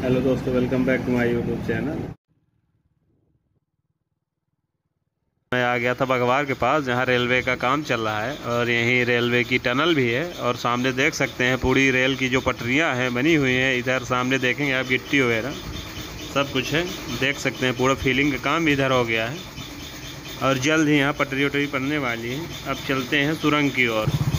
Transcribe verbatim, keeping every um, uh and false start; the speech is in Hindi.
हेलो दोस्तों, welcome back to my YouTube channel. मैं आ गया था बगवार के पास, जहाँ रेलवे का काम चल रहा है और यहीं रेलवे की टनल भी है। और सामने देख सकते हैं पूरी रेल की जो पटरियां हैं बनी हुई हैं। इधर सामने देखेंगे आप, गिट्टी वगैरह सब कुछ है, देख सकते हैं। पूरा फिलिंग का काम भी इधर हो गया है और जल्द ही यहाँ पटरी वटरी पड़ने वाली है। अब चलते हैं सुरंग की ओर।